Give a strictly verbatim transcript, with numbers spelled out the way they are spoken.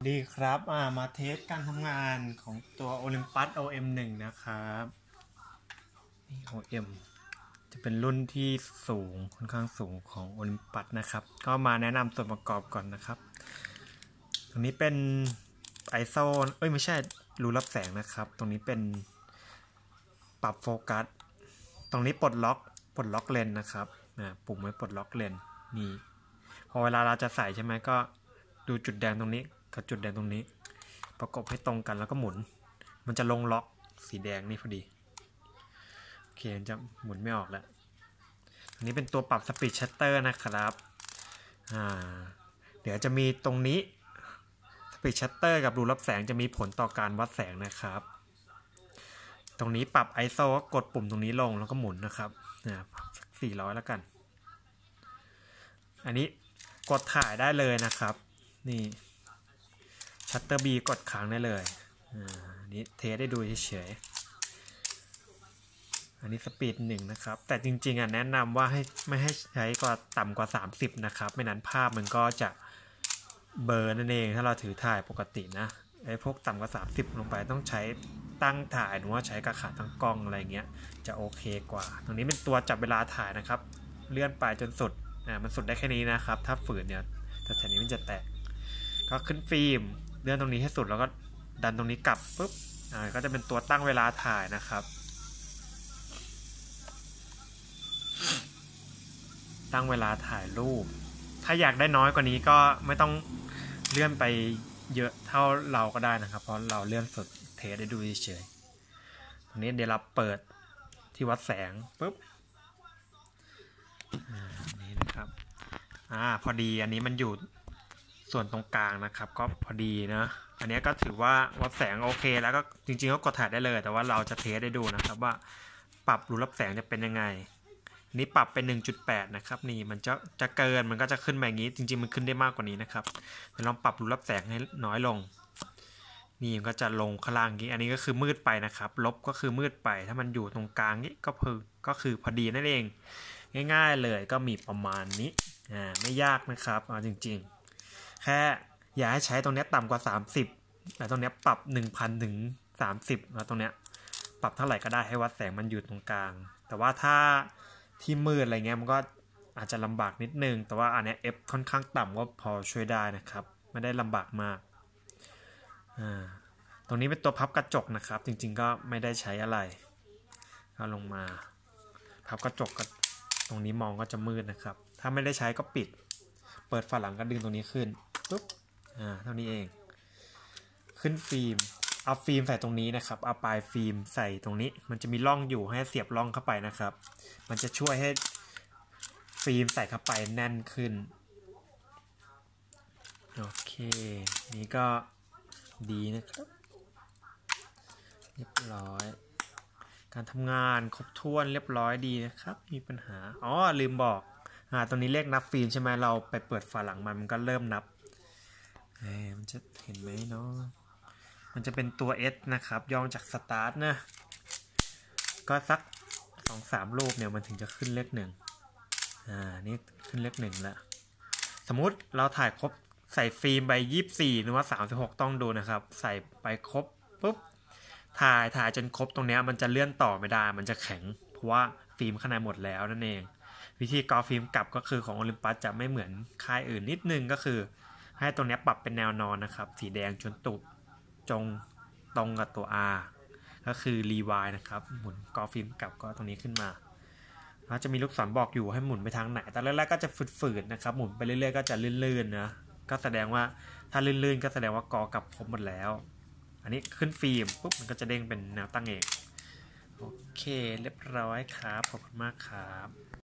ดีครับอ่ามาเทสการทำงานของตัว Olympus โอ เอ็ม หนึ่ง นะครับนี่ โอ เอ็ม จะเป็นรุ่นที่สูงค่อนข้างสูงของ Olympus นะครับก็มาแนะนำส่วนประกอบก่อนนะครับตรงนี้เป็น ไอ เอส โอ เอ้ยไม่ใช่รูรับแสงนะครับตรงนี้เป็นปรับโฟกัสตรงนี้ปลดล็อกปลดล็อกเลนนะครับนะปุ่มไว้ปลดล็อกเลนนี่พอเวลาเราจะใส่ใช่ไหมก็ดูจุดแดงตรงนี้กับจุดแดงตรงนี้ประกบให้ตรงกันแล้วก็หมุนมันจะลงล็อกสีแดงนี่พอดีโอเคจะหมุนไม่ออกแล้วอันนี้เป็นตัวปรับสปีดชัตเตอร์นะครับอ่าเดี๋ยวจะมีตรงนี้สปีดชัตเตอร์กับรูรับแสงจะมีผลต่อการวัดแสงนะครับตรงนี้ปรับ ไอ เอส โอ ก็กดปุ่มตรงนี้ลงแล้วก็หมุนนะครับนะสี่ร้อยแล้วกันอันนี้กดถ่ายได้เลยนะครับนี่ชัตเตอร์บีกดค้างได้เลยอ่านี้เทสได้ดูเฉยๆอันนี้สปีดหนึ่งนะครับแต่จริงๆอ่ะแนะนำว่าให้ไม่ให้ใช้กว่าต่ำกว่าสามสิบนะครับไม่นั้นภาพมันก็จะเบลอนั่นเองถ้าเราถือถ่ายปกตินะไอ้พวกต่ำกว่าสามสิบลงไปต้องใช้ตั้งถ่ายหรือว่าใช้กระขาตั้งกล้องอะไรเงี้ยจะโอเคกว่าตรงนี้เป็นตัวจับเวลาถ่ายนะครับเลื่อนไปจนสุดอ่ามันสุดได้แค่นี้นะครับถ้าฝืนเนี่ยแต่แถวนี้มันจะแตกก็ขึ้นฟิล์มเลื่อนตรงนี้ให้สุดแล้วก็ดันตรงนี้กลับปุ๊บอ่าก็จะเป็นตัวตั้งเวลาถ่ายนะครับตั้งเวลาถ่ายรูปถ้าอยากได้น้อยกว่านี้ก็ไม่ต้องเลื่อนไปเยอะเท่าเราก็ได้นะครับเพราะเราเลื่อนสุดเทสได้ดูเฉยๆตรงนี้เดี๋ยวเราเปิดที่วัดแสงปุ๊บอ่านี่นะครับอ่าพอดีอันนี้มันอยู่ส่วนตรงกลางนะครับก็พอดีนะอันนี้ก็ถือว่าวัดแสงโอเคแล้วก็จริงๆก็กดถ่ายได้เลยแต่ว่าเราจะเทสได้ดูนะครับว่าปรับรูรับแสงจะเป็นยังไงนี้ปรับเป็น หนึ่งจุดแปด นะครับนี่มันจะจะเกินมันก็จะขึ้นมาอย่างนี้จริงๆมันขึ้นได้มากกว่านี้นะครับเดี๋ยวลองปรับรูรับแสงให้น้อยลงนี่มันก็จะลงข้างล่างนี้อันนี้ก็คือมืดไปนะครับลบก็คือมืดไปถ้ามันอยู่ตรงกลางนี้ก็คือก็คือพอดีนั่นเองง่ายๆเลยก็มีประมาณนี้อ่าไม่ยากนะครับเอาจริงๆแค่อย่าให้ใช้ตรงนี้ต่ำกว่าสามสิบแต่ตรงนี้ปรับ หนึ่งพัน ถึงสามสิบแล้วตรงเนี้ยปรับเท่าไหร่ก็ได้ให้วัดแสงมันอยู่ตรงกลางแต่ว่าถ้าที่มืดอะไรเงี้ยมันก็อาจจะลำบากนิดนึงแต่ว่าอันนี้ F ค่อนข้างต่ำก็พอช่วยได้นะครับไม่ได้ลำบากมากอ่าตรงนี้เป็นตัวพับกระจกนะครับจริงๆก็ไม่ได้ใช้อะไรก็ลงมาพับกระจกกับตรงนี้มองก็จะมืดนะครับถ้าไม่ได้ใช้ก็ปิดเปิดฝาหลังก็ดึงตรงนี้ขึ้นปุ๊บอ่าเท่านี้เองขึ้นฟิล์มเอาฟิล์มใส่ตรงนี้นะครับเอาปลายฟิล์มใส่ตรงนี้มันจะมีร่องอยู่ให้เสียบร่องเข้าไปนะครับมันจะช่วยให้ฟิล์มใส่เข้าไปแน่นขึ้นโอเคนี่ก็ดีนะครับเรียบร้อยการทำงานครบถ้วนเรียบร้อยดีนะครับมีปัญหาอ๋อลืมบอกอ่าตรงนี้เลขนับฟิล์มใช่ไหมเราไปเปิดฝาหลังมันมันก็เริ่มนับเอ๊ะมันจะเห็นไหมเนาะมันจะเป็นตัว S นะครับย่อมาจาก start นะก็สัก สองสาม รูปเนี่ยมันถึงจะขึ้นเลขหนึ่งอ่านี่ขึ้นเลขหนึ่งแล้วสมมุติเราถ่ายครบใส่ฟิล์มไปยี่สิบสี่หรือว่าสามสิบหกต้องดูนะครับใส่ไปครบปุ๊บถ่ายถ่ายจนครบตรงนี้มันจะเลื่อนต่อไม่ได้มันจะแข็งเพราะว่าฟิล์มข้างในหมดแล้วนั่นเองวิธีกรอฟิล์มกลับก็คือของ Olympus จะไม่เหมือนค่ายอื่นนิดนึงก็คือให้ตรงนี้ปรับเป็นแนวนอนนะครับสีแดงจนตุบจงตรงกับตัว R ก็คือรีไวน์นะครับหมุนกรอฟิล์มกลับก็ตรงนี้ขึ้นมาแล้วจะมีลูกศรบอกอยู่ให้หมุนไปทางไหนแต่แรกๆก็จะฝืดๆนะครับหมุนไปเรื่อยๆก็จะลื่นๆนะก็แสดงว่าถ้าลื่นๆก็แสดงว่ากอกลับครบหมดแล้วอันนี้ขึ้นฟิล์มปุ๊บมันก็จะเด้งเป็นแนวตั้งเองโอเคเรียบร้อยครับขอบคุณมากครับ